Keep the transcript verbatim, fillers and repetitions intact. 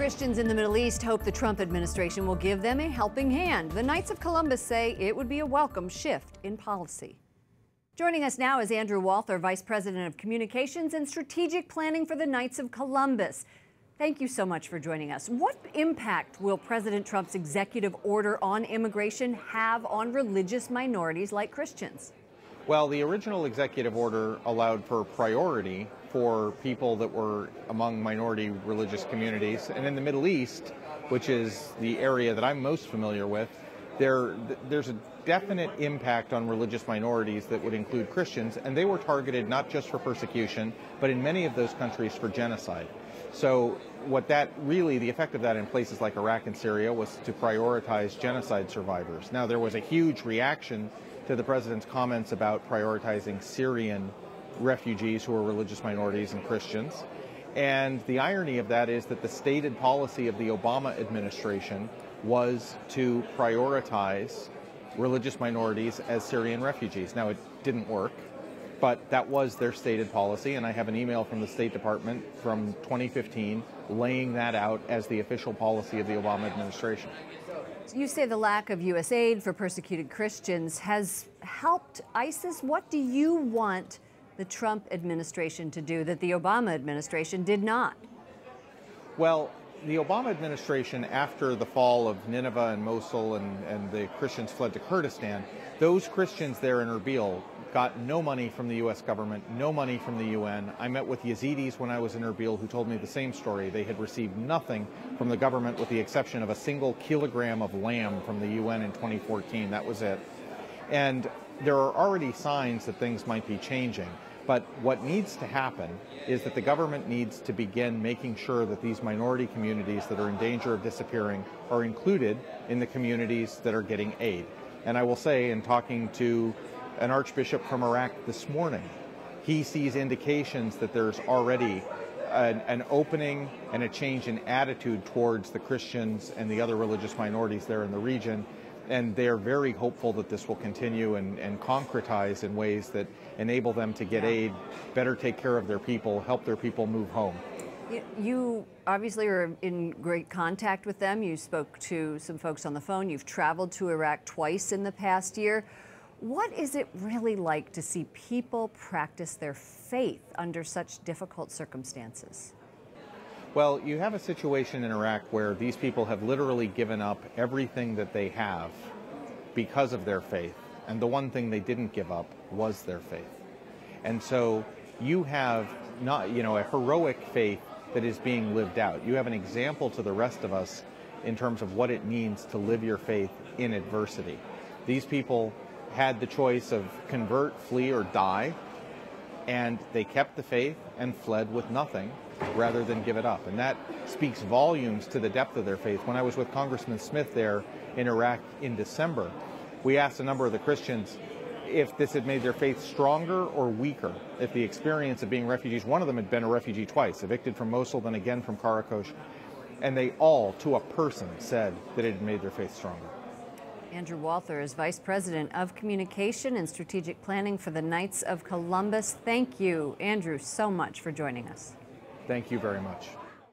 Christians in the Middle East hope the Trump administration will give them a helping hand. The Knights of Columbus say it would be a welcome shift in policy. Joining us now is Andrew Walther, Vice President of Communications and Strategic Planning for the Knights of Columbus. Thank you so much for joining us. What impact will President Trump's executive order on immigration have on religious minorities like Christians? Well, the original executive order allowed for priority for people that were among minority religious communities. And in the Middle East, which is the area that I'm most familiar with, there, there's a definite impact on religious minorities that would include Christians, and they were targeted not just for persecution, but in many of those countries for genocide. So what that really, the effect of that in places like Iraq and Syria was to prioritize genocide survivors. Now, there was a huge reaction to the president's comments about prioritizing Syrian refugees who are religious minorities and Christians. And the irony of that is that the stated policy of the Obama administration was to prioritize religious minorities as Syrian refugees. Now, it didn't work, but that was their stated policy, and I have an email from the State Department from twenty fifteen laying that out as the official policy of the Obama administration. You say the lack of U S aid for persecuted Christians has helped ISIS. What do you want the Trump administration to do that the Obama administration did not? Well, the Obama administration, after the fall of Nineveh and Mosul and, and the Christians fled to Kurdistan, those Christians there in Erbil got no money from the U S government, no money from the U N. I met with Yazidis when I was in Erbil who told me the same story. They had received nothing from the government with the exception of a single kilogram of lamb from the U N in twenty fourteen. That was it. And there are already signs that things might be changing. But what needs to happen is that the government needs to begin making sure that these minority communities that are in danger of disappearing are included in the communities that are getting aid. And I will say, in talking to an archbishop from Iraq this morning, he sees indications that there's already an, an opening and a change in attitude towards the Christians and the other religious minorities there in the region. And they're very hopeful that this will continue and, and concretize in ways that enable them to get aid, better take care of their people, help their people move home. You obviously are in great contact with them. You spoke to some folks on the phone. You've traveled to Iraq twice in the past year. What is it really like to see people practice their faith under such difficult circumstances? Well, you have a situation in Iraq where these people have literally given up everything that they have because of their faith. And the one thing they didn't give up was their faith. And so you have not, you know, a heroic faith that is being lived out. You have an example to the rest of us in terms of what it means to live your faith in adversity. These people had the choice of convert, flee, or die, and they kept the faith and fled with nothing rather than give it up. And that speaks volumes to the depth of their faith. When I was with Congressman Smith there in Iraq in December, we asked a number of the Christians if this had made their faith stronger or weaker, if the experience of being refugees, one of them had been a refugee twice, evicted from Mosul, then again from Karakosh, and they all, to a person, said that it had made their faith stronger. Andrew Walther is Vice President of Communication and Strategic Planning for the Knights of Columbus. Thank you, Andrew, so much for joining us. Thank you very much.